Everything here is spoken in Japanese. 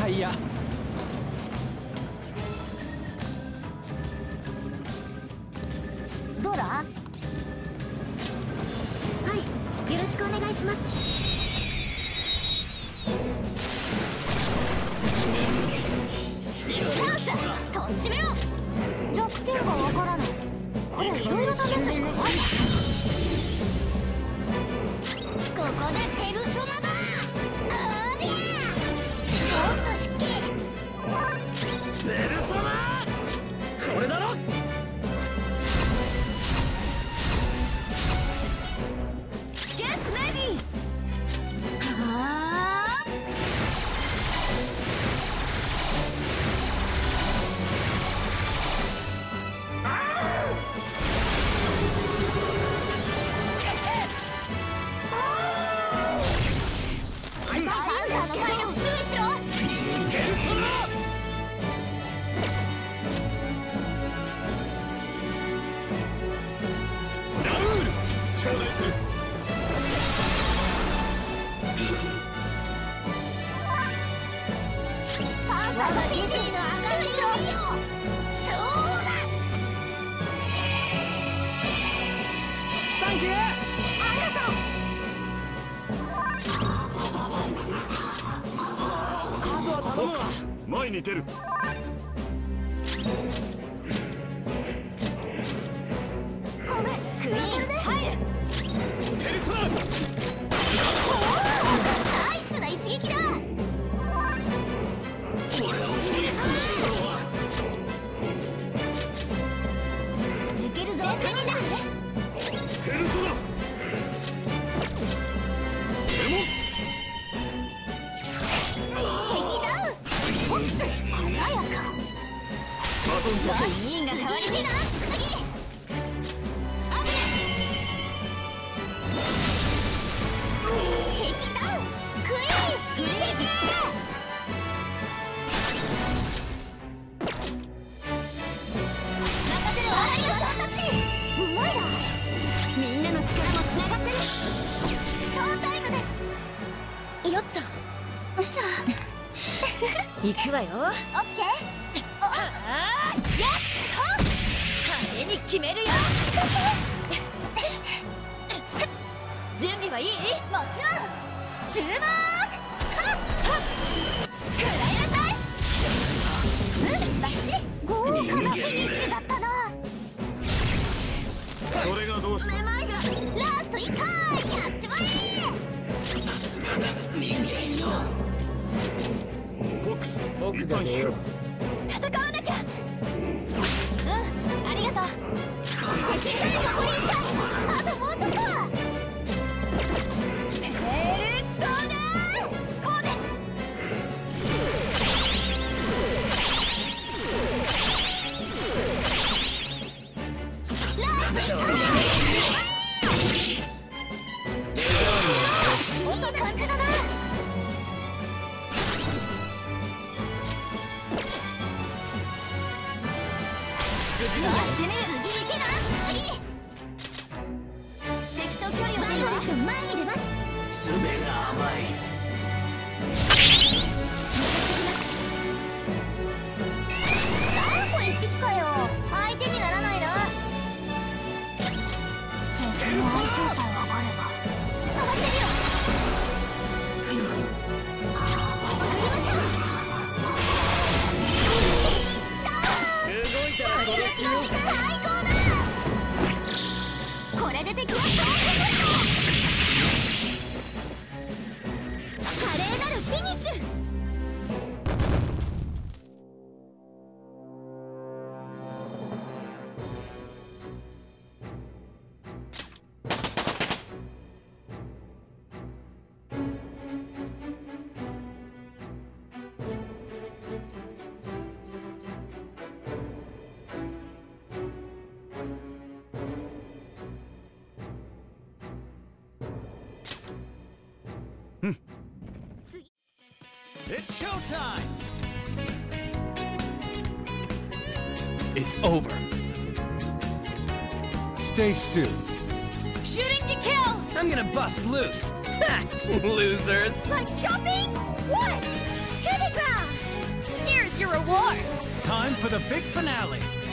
いや。 どうだ？はい、よろしくお願いします。とっちめろ。弱点がわからない。これいろいろ試すしかない。ここでペルソナだ。ありゃもっとしっけ。 ペルソナこれだろ。 ゲットレディー。 前に出る。 ごめん、クイーン入る。 ペルソナ。 ナイスな一撃だ。抜けるぞ。ペルソナ。 クイーンが変わりてえな。次アブ敵ダウン。クイーンイメージ。任せるわ。ハンタッチうまいな。みんなの力もつながってる。ショータイムです。よっとよっしゃ行くわよ。オッケー。やっと派手に決めるよ。準備はいい？もちろん。注目。食らいなさい。バッチ豪華なフィニッシュだったな。 それがどうした？ めまいがラスト1回やっちまえ。 さすがだ人間よ。フォックス、一旦引く。 戦わなきゃ。ありがとう。敵が横にいった。あともうちょっと。ペルソナこうです。ラスト1回。いい感じだな。やってみる。いけな。次敵と距離をバイオレット前に出ます。 爪が甘い。 あーこ一匹かよ。相手にならないな。敵の相性さえ分かれば探してみよう。送りましょう。 動いたら最高だ。これで敵は華麗なるフィニッシュ。 It's showtime! It's over. Stay still. Shooting to kill! I'm gonna bust loose. Ha! Losers! Like chopping? What? Hit the ground! war! Time for the big finale.